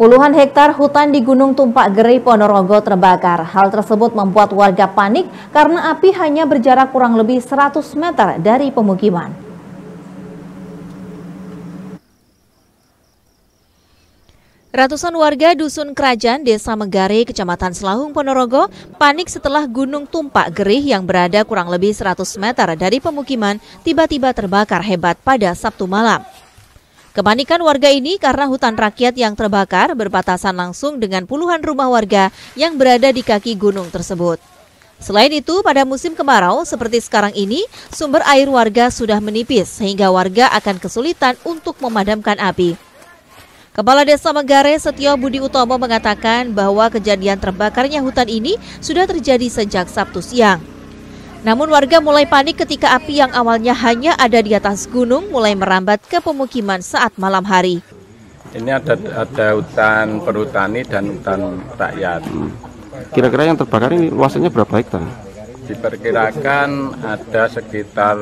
Puluhan hektar hutan di Gunung Tumpak Geri, Ponorogo terbakar. Hal tersebut membuat warga panik karena api hanya berjarak kurang lebih 100 meter dari pemukiman. Ratusan warga Dusun Kerajaan, Desa Megare, Kecamatan Selahung, Ponorogo, panik setelah Gunung Tumpak Geri yang berada kurang lebih 100 meter dari pemukiman tiba-tiba terbakar hebat pada Sabtu malam. Kepanikan warga ini karena hutan rakyat yang terbakar berbatasan langsung dengan puluhan rumah warga yang berada di kaki gunung tersebut. Selain itu, pada musim kemarau seperti sekarang ini, sumber air warga sudah menipis sehingga warga akan kesulitan untuk memadamkan api. Kepala Desa Megare, Setio Budi Utomo, mengatakan bahwa kejadian terbakarnya hutan ini sudah terjadi sejak Sabtu siang. Namun warga mulai panik ketika api yang awalnya hanya ada di atas gunung mulai merambat ke pemukiman saat malam hari. Ini ada hutan perhutani dan hutan rakyat. Kira-kira yang terbakar ini luasannya berapa hektar? Diperkirakan ada sekitar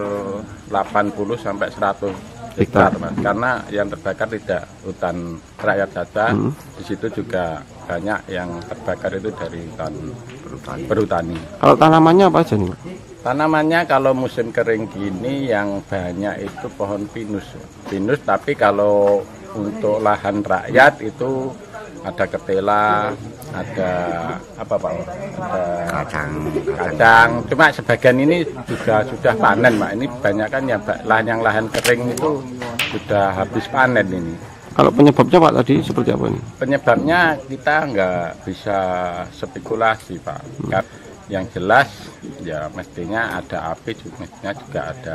80 sampai 100 hektar, Mas. Karena yang terbakar tidak hutan rakyat saja, di situ juga banyak yang terbakar itu dari hutan perhutani. Kalau tanamannya apa aja nih, Pak? Tanamannya kalau musim kering gini yang banyak itu pohon pinus. Tapi kalau untuk lahan rakyat itu ada ketela, ada apa Pak? Ada kacang. Cuma sebagian ini juga sudah panen, Pak. Ini banyak kan yang lahan kering itu sudah habis panen ini. Kalau penyebabnya Pak tadi seperti apa ini? Penyebabnya kita nggak bisa spekulasi, Pak. Yang jelas ya mestinya ada api, mestinya juga ada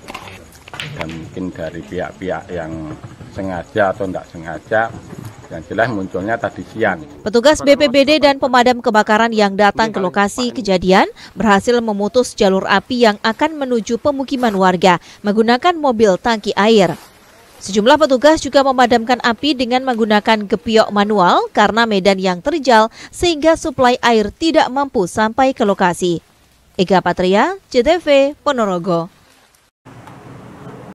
mungkin dari pihak-pihak yang sengaja atau tidak sengaja. Yang jelas munculnya tadi siang. Petugas BPBD dan pemadam kebakaran yang datang ke lokasi kejadian berhasil memutus jalur api yang akan menuju pemukiman warga menggunakan mobil tangki air. Sejumlah petugas juga memadamkan api dengan menggunakan gepiok manual karena medan yang terjal sehingga suplai air tidak mampu sampai ke lokasi. Ega Patria, JTV, Ponorogo.